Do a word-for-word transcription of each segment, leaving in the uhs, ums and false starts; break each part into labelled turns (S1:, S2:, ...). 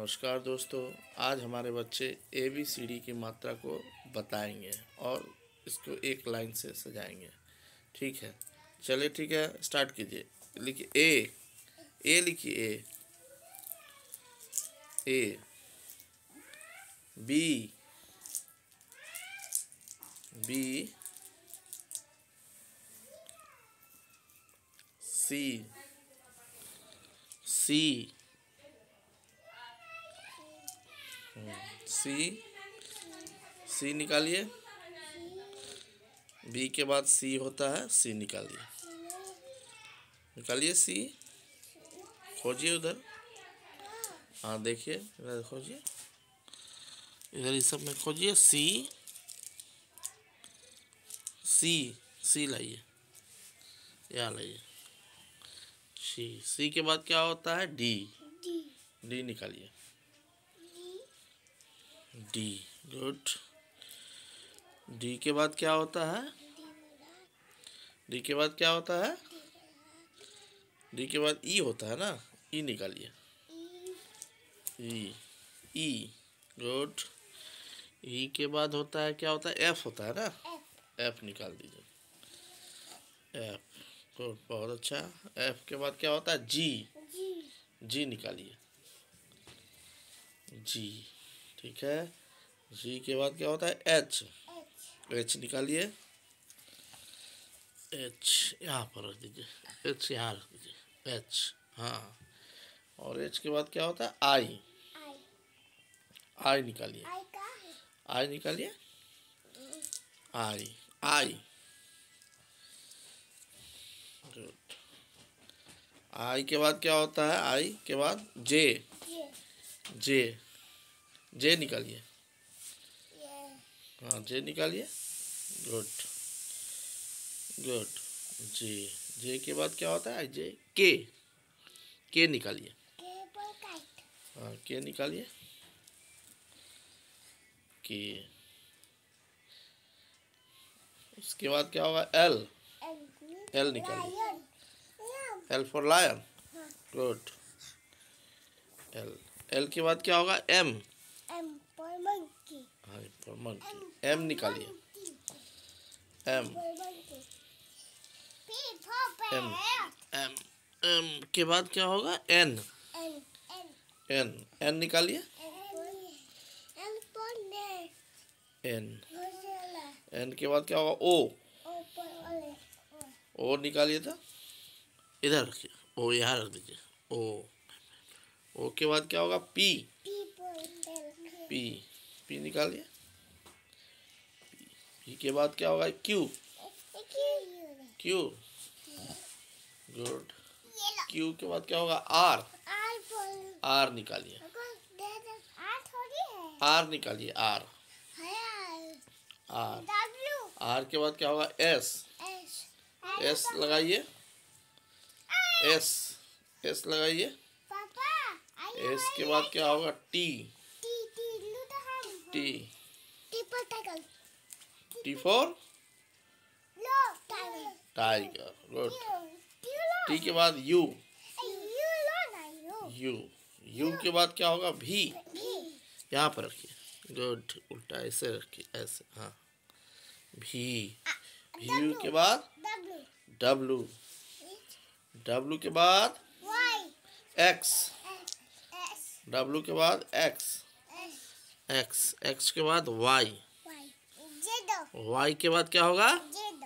S1: नमस्कार दोस्तों, आज हमारे बच्चे ए बी सी डी की मात्रा को बताएंगे और इसको एक लाइन से सजाएंगे। ठीक है, चलिए ठीक है, स्टार्ट कीजिए। लिखिए ए, ए लिखिए ए, ए बी, बी सी, सी सी सी निकालिए। बी के बाद सी होता है, सी निकालिए, निकालिए सी, खोजिए उधर। हाँ देखिए, इधर खोजिए, इधर इस सब में खोजिए। सी सी सी लाइए, यहाँ लाइए। सी सी के बाद क्या होता है? डी, डी निकालिए। D, good. डी के बाद क्या होता है? डी के बाद क्या होता है? डी के बाद ई होता है ना, ई निकालिए। ई, ई, गुड। ई के बाद होता है, क्या होता है? एफ होता है ना, एफ निकाल दीजिए। एफ, गुड, बहुत अच्छा। एफ के बाद क्या होता है? जी, जी निकालिए। जी, ठीक है। जी के बाद क्या होता है? एच, एच निकालिए। एच यहाँ पर रख दीजिए, एच यहाँ रख दीजिए, एच, हाँ। और एच के बाद क्या होता है? आई, आई निकालिए, आई निकालिए। आई, आई, गुड। आई के बाद क्या होता है? आई के बाद जे, जे, जे निकालिए। हाँ, जे निकालिए, गुड, गुड। जे, जे के बाद क्या होता है? जे, के, के निकालिए। हाँ, के निकालिए, के। उसके बाद क्या होगा? एल, एल निकालिए। L for lion, good. L, L के बाद क्या होगा? एम,
S2: एम फॉर मंकी,
S1: हाँ फॉर मंकी। एम निकालिए, एम, एम, एम, एम के बाद क्या होगा? एन, एन, एन निकालिए। एन, एन के बाद क्या होगा? ओ, ओ निकालिए था, इधर रखिए। ओ यहाँ रख दीजिए। ओ, ओ के बाद क्या होगा? पी, पी, पी निकालिए। पी के बाद क्या होगा? Q, Q, good. क्यू के बाद क्या होगा? आर, आर निकालिए। आर निकालिए, आर, आर, आर के बाद क्या होगा? एस, एस लगाइए, एस, एस लगाइए। एस के बाद क्या होगा? T, T, T for tiger, good. T के बाद यू, यू, यू के बाद क्या होगा? भी, यहाँ पर रखिए, गुड। उल्टा ऐसे रखिए, ऐसे, हाँ। भी, भी के बाद डब्लू, डब्लू के बाद एक्स, डब्लू के बाद एक्स, एक्स, एक्स के बाद वाई, वाई के बाद क्या होगा?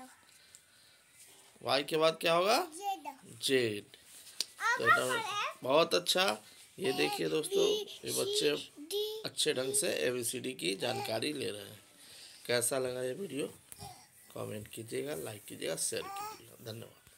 S1: वाई के बाद क्या होगा? जेड। तो बहुत अच्छा। ये देखिए दोस्तों, ये बच्चे अच्छे ढंग से ए बी सी डी की जानकारी ले रहे हैं। कैसा लगा ये वीडियो? कमेंट कीजिएगा, लाइक कीजिएगा, शेयर कीजिएगा। धन्यवाद।